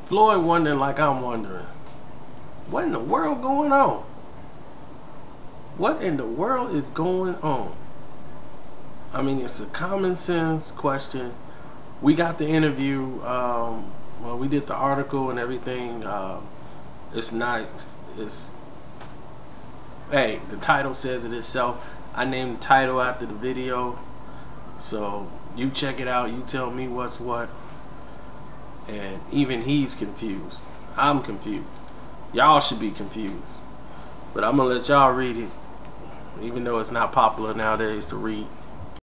Floyd wondering like I'm wondering. What in the world going on? What in the world is going on? I mean, it's a common sense question. We got the interview. Well, we did the article and everything. It's nice. Hey, the title says it itself. I named the title after the video. So you check it out. You tell me what's what. And even he's confused. I'm confused. Y'all should be confused. But I'm going to let y'all read it. Even though it's not popular nowadays to read.